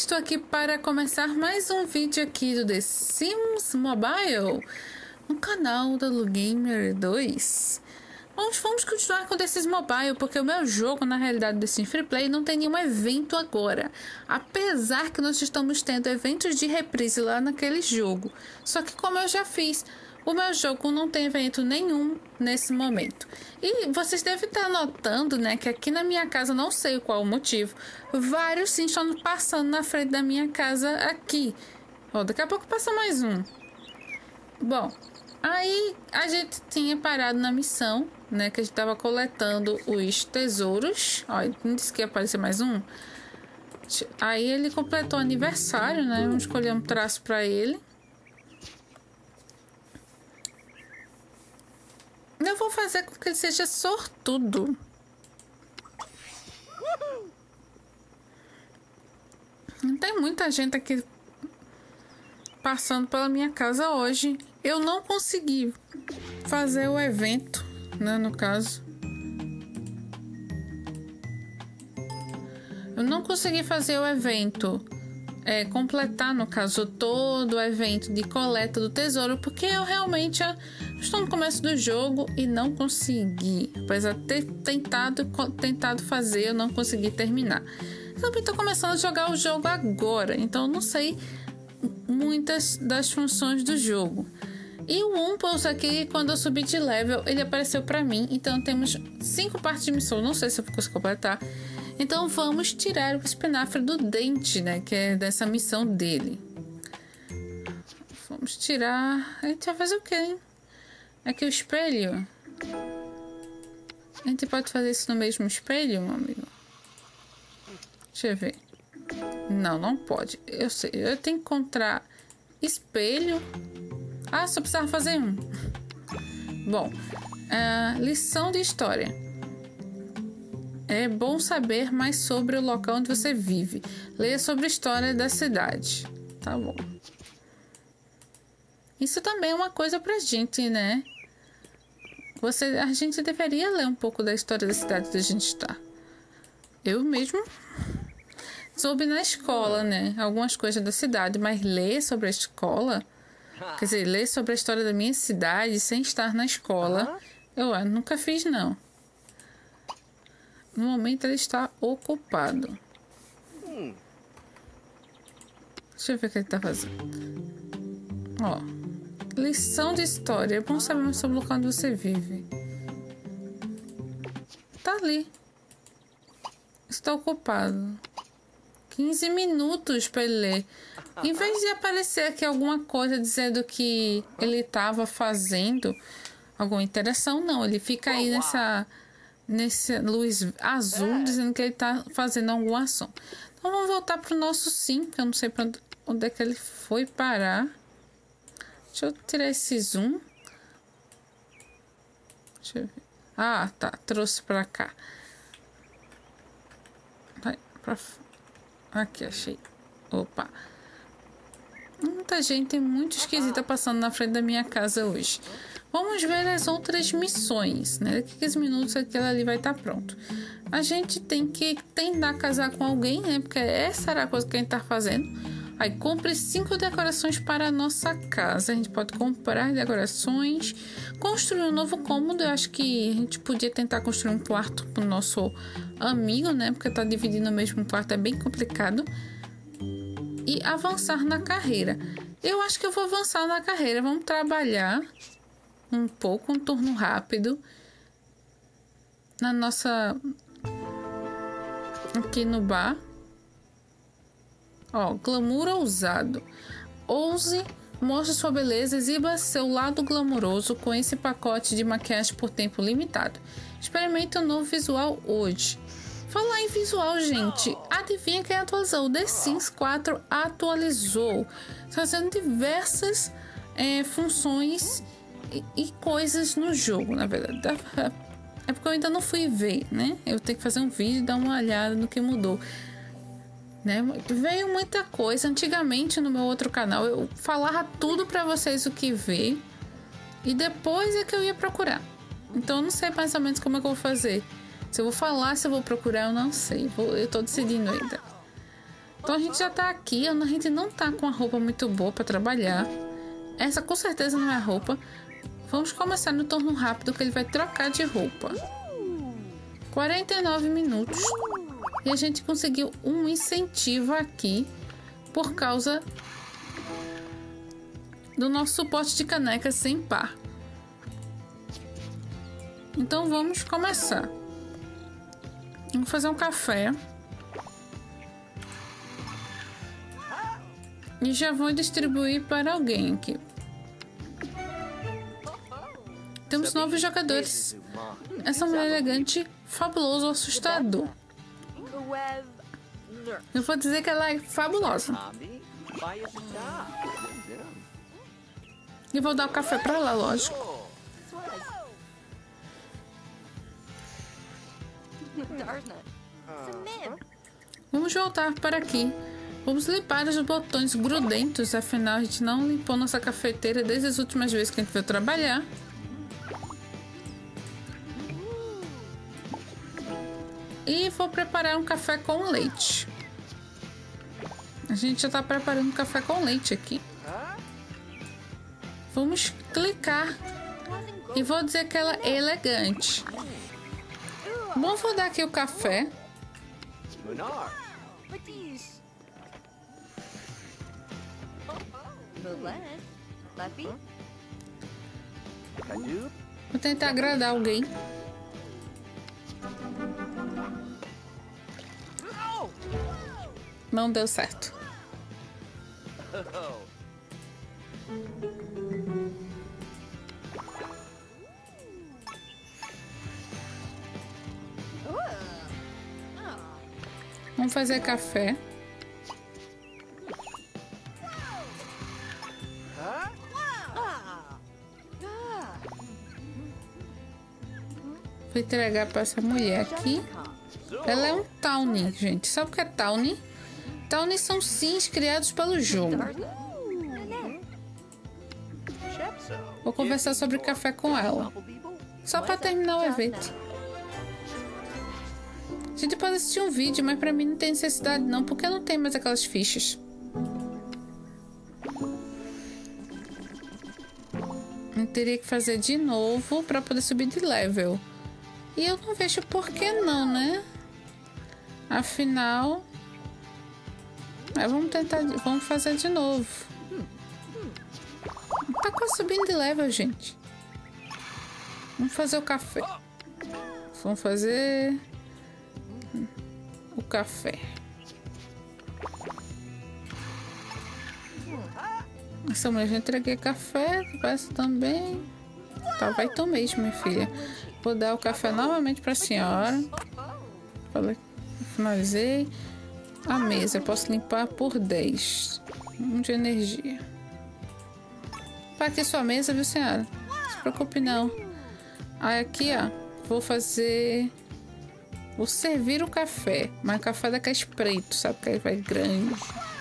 estou aqui para começar mais um vídeo aqui do The Sims Mobile no canal da Lugamer 2. Vamos continuar com o The Sims Mobile, porque o meu jogo, na realidade, do The Sims Free Play, não tem nenhum evento agora. Apesar que nós estamos tendo eventos de reprise lá naquele jogo. Só que como eu já fiz, o meu jogo não tem evento nenhum nesse momento. E vocês devem estar notando, né, que aqui na minha casa, não sei qual o motivo, vários sim estão passando na frente da minha casa aqui. Ó, daqui a pouco passa mais um. Bom, aí a gente tinha parado na missão, né, que a gente estava coletando os tesouros. Ó, não disse que ia aparecer mais um. Aí ele completou o aniversário, né, vamos escolher um traço para ele. Eu vou fazer com que ele seja sortudo. Não tem muita gente aqui passando pela minha casa hoje. Eu não consegui fazer o evento, né, no caso. Eu não consegui fazer o evento, completar, no caso, todo o evento de coleta do tesouro, porque eu realmente estou no começo do jogo e não consegui. Apesar de ter tentado fazer, eu não consegui terminar. Eu também estou começando a jogar o jogo agora, então eu não sei muitas das funções do jogo. E o Umpulse aqui, quando eu subi de level, ele apareceu para mim. Então temos 5 partes de missão, não sei se eu vou conseguir completar. Então vamos tirar o espinafre do dente, né, que é dessa missão dele. Vamos tirar. A gente vai fazer o quê, hein? Aqui o espelho. A gente pode fazer isso no mesmo espelho, meu amigo? Deixa eu ver. Não, não pode. Eu sei. Eu tenho que encontrar espelho. Ah, só precisava fazer um. Bom, lição de história. É bom saber mais sobre o local onde você vive. Leia sobre a história da cidade. Tá bom. Isso também é uma coisa pra gente, né? A gente deveria ler um pouco da história da cidade onde a gente está. Eu mesmo soube na escola, né? Algumas coisas da cidade, mas ler sobre a escola, quer dizer, ler sobre a história da minha cidade sem estar na escola, eu nunca fiz, não. No momento ele está ocupado. Deixa eu ver o que ele está fazendo. Ó. Lição de história. É bom saber mais sobre o local onde você vive. Tá ali. Está ocupado. 15 minutos para ele ler. Em vez de aparecer aqui alguma coisa dizendo que ele estava fazendo alguma interação, não. Ele fica aí nessa luz azul dizendo que ele está fazendo alguma ação. Então vamos voltar para o nosso sim, que eu não sei para onde é que ele foi parar. Deixa eu tirar esse zoom. Deixa eu ver. Ah, tá. Trouxe pra cá. Vai pra... Aqui, achei. Opa. Muita gente muito esquisita passando na frente da minha casa hoje. Vamos ver as outras missões, né? Daqui a 15 minutos aquela ali vai estar pronto. A gente tem que tentar casar com alguém, né? Porque essa era a coisa que a gente tá fazendo. Aí, compre 5 decorações para a nossa casa. A gente pode comprar decorações, construir um novo cômodo. Eu acho que a gente podia tentar construir um quarto para o nosso amigo, né? Porque tá dividindo o mesmo quarto, é bem complicado. E avançar na carreira. Eu acho que eu vou avançar na carreira. Vamos trabalhar um pouco, um turno rápido. Na nossa... Aqui no bar. Ó, glamour ousado. Ouse, mostre sua beleza, exiba seu lado glamouroso com esse pacote de maquiagem por tempo limitado. Experimente um novo visual hoje. Falar em visual, gente, adivinha quem atualizou? O The Sims 4 atualizou, fazendo diversas funções e coisas no jogo, na verdade. É porque eu ainda não fui ver, né? Eu tenho que fazer um vídeo e dar uma olhada no que mudou. Né? Veio muita coisa. Antigamente no meu outro canal eu falava tudo pra vocês o que veio e depois é que eu ia procurar. Então eu não sei mais ou menos como é que eu vou fazer. Se eu vou falar, se eu vou procurar, eu não sei. Eu tô decidindo ainda. Então a gente já tá aqui, a gente não tá com a roupa muito boa pra trabalhar. Essa com certeza não é a roupa. Vamos começar no turno rápido que ele vai trocar de roupa. 49 minutos. E a gente conseguiu um incentivo aqui por causa do nosso suporte de canecas sem par. Então vamos começar. Vou fazer um café. E já vou distribuir para alguém aqui. Temos novos jogadores. Essa mulher elegante, fabuloso, assustador. Eu vou dizer que ela é fabulosa. E vou dar o café para ela, lógico. Vamos voltar para aqui. Vamos limpar os botões grudentos. Afinal, a gente não limpou nossa cafeteira desde as últimas vezes que a gente veio trabalhar. E vou preparar um café com leite. A gente já está preparando um café com leite aqui. Vamos clicar. E vou dizer que ela é elegante. Bom, vou dar aqui o café. Vou tentar agradar alguém. Não deu certo. Vamos fazer café. Vou entregar para essa mulher aqui. Ela é um Tawny, gente. Sabe o que é Tawny? Tawny são sims criados pelo jogo. Vou conversar sobre café com ela. Só para terminar o evento. A gente pode assistir um vídeo, mas para mim não tem necessidade não, porque eu não tenho mais aquelas fichas. Eu teria que fazer de novo para poder subir de level. E eu não vejo por que não, né? Afinal... vamos fazer de novo. Tá quase subindo de level, gente. Vamos fazer o café. Vamos fazer... o café. Essa mulher já entreguei café. Peço também. Tá, vai tu mesmo, minha filha. Vou dar o café novamente para a senhora. Finalizei. A mesa eu posso limpar por 10. 1 de energia. Para aqui sua mesa, viu, senhora? Não se preocupe não. Aí aqui, ó. Vou fazer... vou servir o café. Mas o café daqueles pretos, sabe? Que aí vai grande.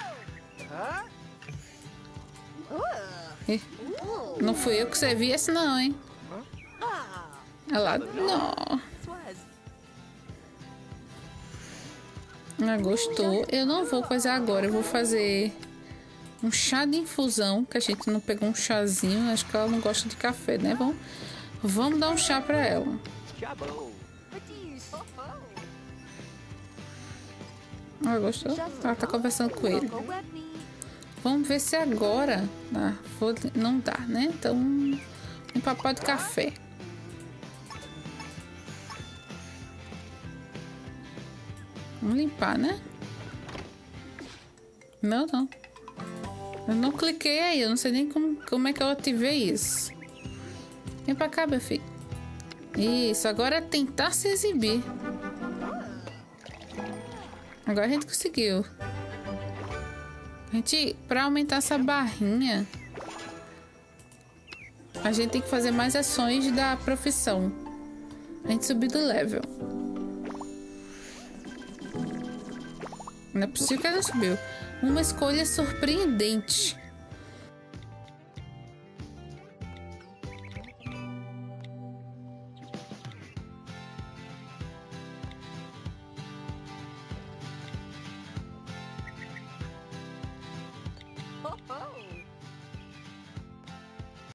Não fui eu que servi esse não, hein? Ela... não. Ah, gostou. Eu não vou coisar agora. Eu vou fazer um chá de infusão. Que a gente não pegou um chazinho. Acho que ela não gosta de café, né? Vamos dar um chá pra ela. Ah, gostou? Ela tá conversando com ele. Vamos ver se agora... ah, não dá, né? Então, um papo de café. Vamos limpar, né? Não. Eu não cliquei aí. Eu não sei nem como é que eu ativei isso. Vem pra cá, meu filho. Isso, agora é tentar se exibir. Agora a gente conseguiu. Pra aumentar essa barrinha, a gente tem que fazer mais ações da profissão. A gente subiu do level. Não é possível que ela subiu. Uma escolha surpreendente.